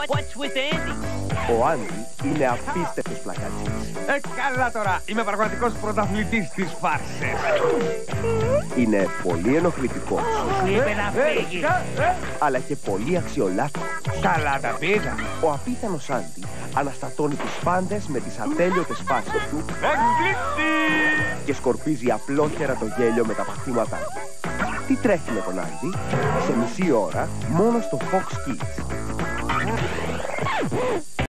What's with Andy? Ο Άντι είναι απίστευτος πλακατσής. Καλά τώρα, είμαι πραγματικός πρωταθλητής της φάρσης. Είναι πολύ ενοχλητικός, Είπε να φύγει. αλλά και πολύ αξιολάτρος. Καλά τα πήγα. Ο απίθανος Άντι αναστατώνει τους πάντες με τις ατέλειωτες φάσεις του και σκορπίζει απλόχερα το γέλιο με τα παθήματά του. Τι τρέχει με τον Άντι? Σε μισή ώρα μόνο στο Fox Kids.